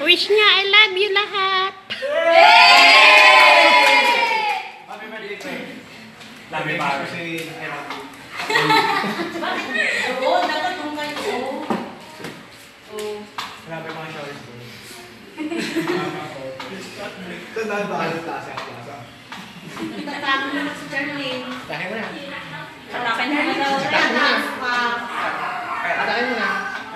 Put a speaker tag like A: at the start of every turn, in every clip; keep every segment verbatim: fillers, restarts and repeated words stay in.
A: Wish niya, I love you lahat.
B: Happy birthday, Craig. Love you, Pare. Say, I love you.
C: Bakit? Oo, dapat kung kayo. Oo. Oo.
B: Grabe mga showers ko. Ito na ba? Klase ang klasa.
C: Itatama naman si Charlene.
D: Tahin mo na.
C: Atakin mo na daw.
D: Atakin mo na.
C: Ah.
D: Atakin mo na.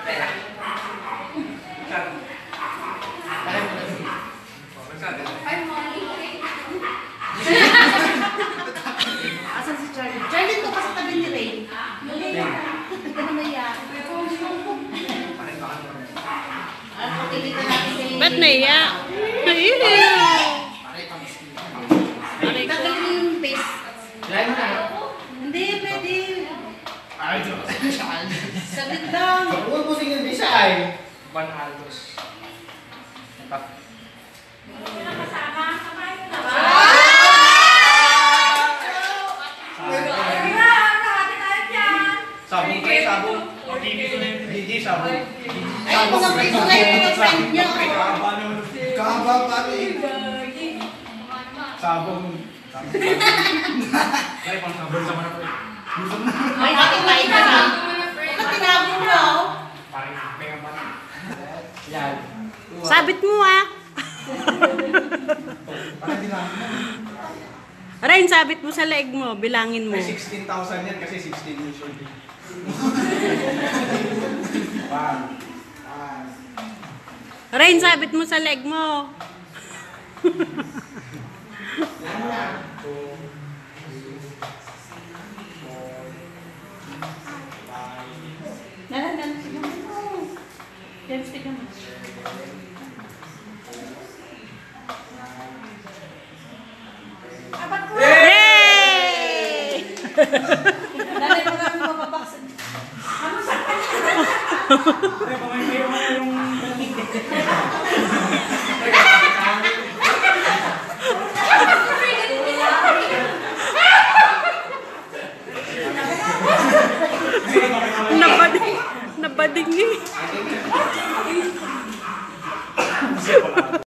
C: Asan si Charlene? Charlene ko pa sa tabi ni Ray. Ito na maya. Ano, pagkikita natin si...
A: Ba't naiya?
C: Tagalin mo yung face.
D: Lain mo na.
C: Hindi, pwede.
D: Ay, Diyos.
C: Saglit lang.
D: Huwag mo singin di siya ay.
B: Van Aldos. Sabong kayo, sabong. Gigi, sabong.
C: Ay, mga friend ko ngayon, mga friend niyo.
B: Kahaba naman. Kahaba pati. Sabong. Kaya pang sabong sama na po.
C: Ay, ating kain ka na. Bakit tinabong mo?
B: Parang may nga pati.
D: Yan.
A: Sabit mo ah.
B: Parang dinami.
A: Rain, sabit mo sa leeg mo. Bilangin mo.
B: May sixteen thousand yan kasi sixteen usually. One. One.
A: Rain, sabit mo sa leeg mo.
B: Two.
C: Nalan, nalan. Yan, stick naman. Apat ko!
A: Yay!
C: Nalan mo kami mapapaksan. Ano sa
B: Ay, pamay mo yung...
A: Nabading. Nabading eh.